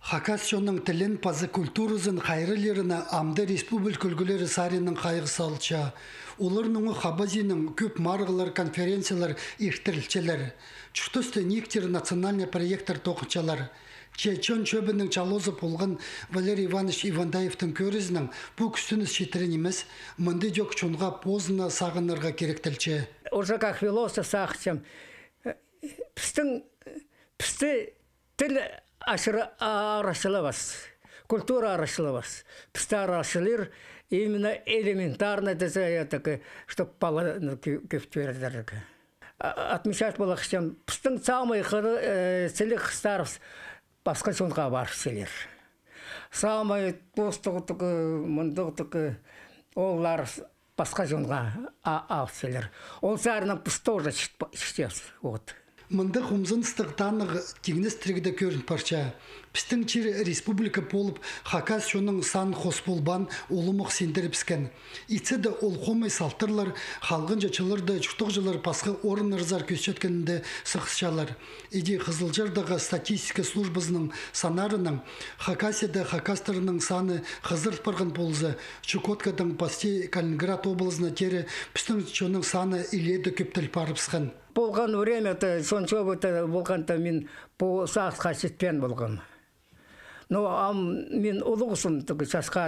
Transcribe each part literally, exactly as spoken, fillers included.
Хакасияның тілін пазы культурызын қайрылеріні амды республик үлгілері сарының қайғысы алча. Оларның хабазының көп марғылар, конференциялар, ертірілчелер. Чүқтісті нектер национальный проекттар тоқынчалар. Чечен чөбінің чалозы болған Валерий Иванович Ивандаевтың көрізінің бұл күстініс шетірін емес, мұнды жок чонға позына сағынырға керектілче. Уже как философ сақчым, пістің, пісті тіл арашылабас, культура арашылабас. Пісті арашылыр, именно элементарно, чтобы пала көптвердер. Отмечать было, что пістің самый целых старов басқа сонға бар селер. Самый постығы, мұндығы, олар басқа сонға ал селер. Ол сарының піс тоже шітес. Мында хумзынстық танығы тегінес тірігді көрін парча. Пістің чир республика болып, Хакас шоның сан қос болбан олымық сендіріп скен. Итседі ол қомай салтырлар, халғын жачыларды жүқтық жылар пасқы орын ырзар көсеткенінде сықсшалар. Иде Қызылжардағы статистика службасының санарының, Хакасияда Хакастарының саны қызыр парғын болзы, Чукоткадан пасте Калининград облысына тері пістің шоның саны иледі көптіл парыпсқан. Болған время-то, сонша болғанда мен бұл сақсқа жетпен болған. Но мен ұлығысым жасқа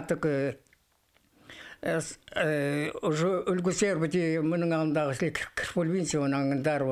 уже үлгісер біте мұның алдындағы кірпөлвенсияның аңындар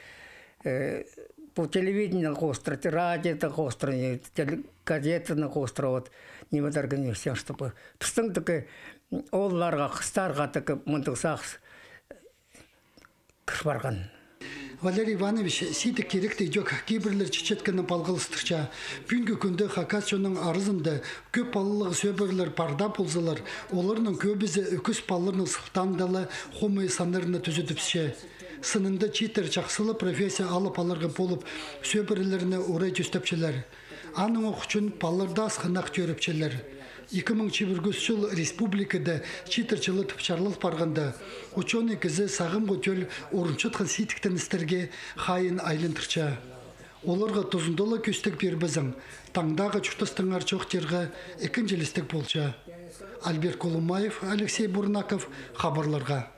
бұл телевидение қостыры, радиода қостыры, газетаны қостыры, немедар генерсен, чтобы пістің оларға, қыстарға мұндық сақс кірпарған. Валерий Иванович сиді керекті жок кейбірлер чечеткені балғылыстырча. Бүгінгі күнді Хакасияның арызында көп балылығы сөбірлер парда болзылар, оларының көбізі үкіс балыларының сылтандалы хомы санырыны түзетіпше. Сынында читер жақсылы профессия алып алырғы болып сөбірлеріне орай түстепшелер. Аның оқычын балыларда асқынақ көріпшелер. екі мың жиырма жыл республикада читерчылы тыпчарлық барғанда, ученый кізі сағым көтел орыншытқын сетіктен істерге хайын айлындырча. Оларға тұзындылы көстік бербізің, таңдағы чүқтістің арчоқ терға екін желістік болча. Альберт Колумаев, Алексей Бурнаков, хабарларға.